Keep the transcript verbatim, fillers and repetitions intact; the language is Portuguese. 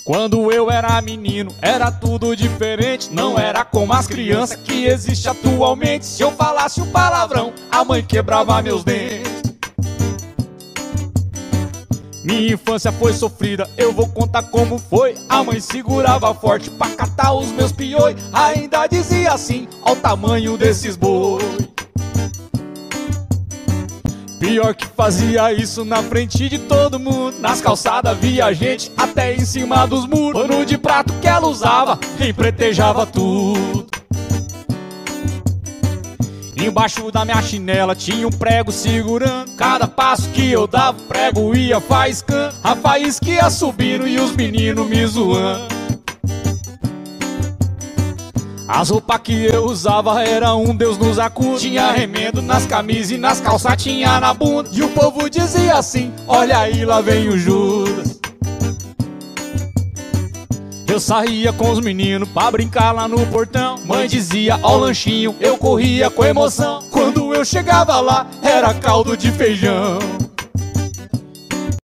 Quando eu era menino, era tudo diferente. Não era como as crianças que existe atualmente. Se eu falasse um palavrão, a mãe quebrava meus dentes. Minha infância foi sofrida, eu vou contar como foi. A mãe segurava forte pra catar os meus piões. Ainda dizia assim, ó o tamanho desses boi. Pior que fazia isso na frente de todo mundo. Nas calçadas via gente até em cima dos muros. Pano de prato que ela usava empretejava tudo. Embaixo da minha chinela tinha um prego segurando. Cada passo que eu dava o prego ia faiscando. A faísca ia subindo e os meninos me zoando. As roupas que eu usava era um Deus nos acuda. Tinha remendo nas camisas e nas calças tinha na bunda. E o povo dizia assim, olha aí, lá vem o Judas. Eu saía com os meninos pra brincar lá no portão. Mãe dizia, ó o lanchinho, eu corria com emoção. Quando eu chegava lá, era caldo de feijão.